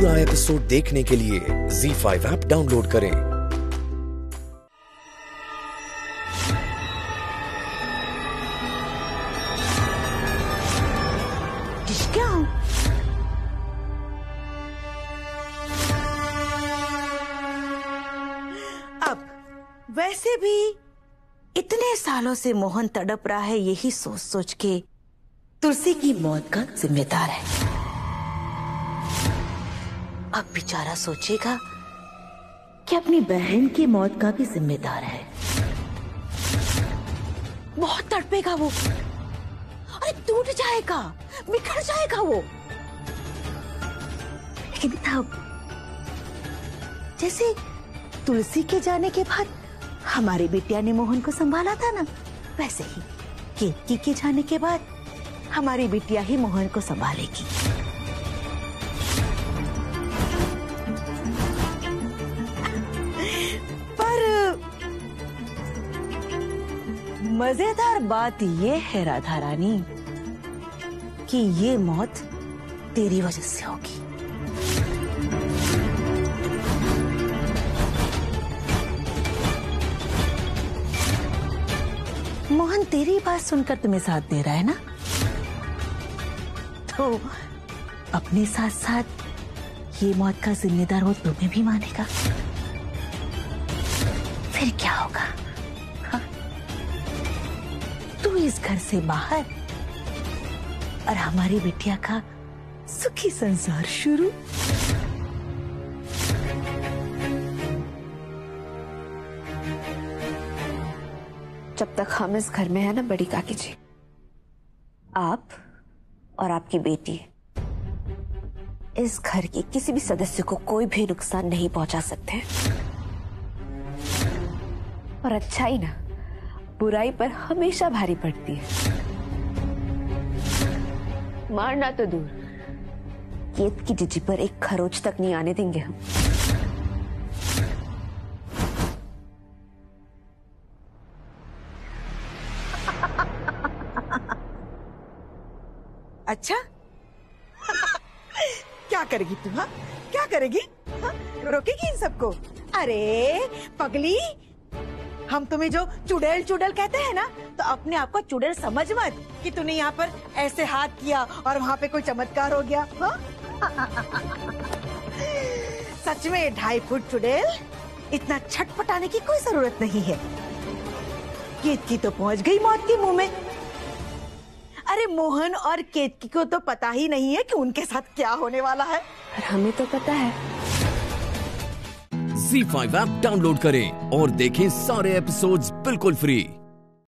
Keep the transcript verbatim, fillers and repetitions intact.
पूरा एपिसोड देखने के लिए ज़ी फाइव ऐप डाउनलोड करें। क्या अब वैसे भी इतने सालों से मोहन तड़प रहा है यही सोच सोच के तुलसी की मौत का जिम्मेदार है। अब बेचारा सोचेगा कि अपनी बहन की मौत का भी जिम्मेदार है। बहुत तड़पेगा वो, अरे टूट जाएगा, बिखर जाएगा वो। लेकिन तब जैसे तुलसी के जाने के बाद हमारी बिटिया ने मोहन को संभाला था ना, वैसे ही केतकी के जाने के बाद हमारी बिटिया ही मोहन को संभालेगी। पर मजेदार बात ये है राधा रानी कि ये मौत तेरी वजह से होगी। मोहन तेरी बात सुनकर तुम्हें साथ दे रहा है ना, तो अपने साथ साथ ये मौत का जिम्मेदार वो तुम्हें भी मानेगा। फिर क्या होगा? हाँ? तू इस घर से बाहर और हमारी बिटिया का सुखी संसार शुरू। जब तक हम इस घर में है ना बड़ी काकी जी, आप और आपकी बेटी इस घर के किसी भी सदस्य को कोई भी नुकसान नहीं पहुंचा सकते। और अच्छाई ना बुराई पर हमेशा भारी पड़ती है। मारना तो दूर, केत की जीजी पर एक खरोच तक नहीं आने देंगे हम। अच्छा क्या करेगी तू? हाँ क्या करेगी? हाँ? रोकेगी इन सबको? अरे पगली, हम तुम्हें जो चुड़ैल चुड़ैल कहते हैं ना, तो अपने आप को चुड़ैल समझ मत कि तूने यहाँ पर ऐसे हाथ किया और वहाँ पे कोई चमत्कार हो गया। हाँ? सच में ढाई फुट चुड़ैल, इतना छटपटाने की कोई जरूरत नहीं है। केतकी तो पहुंच गई मौत के मुंह में। अरे मोहन और केतकी को तो पता ही नहीं है कि उनके साथ क्या होने वाला है। और हमें तो पता है। ज़ी फाइव ऐप डाउनलोड करें और देखें सारे एपिसोड्स बिल्कुल फ्री।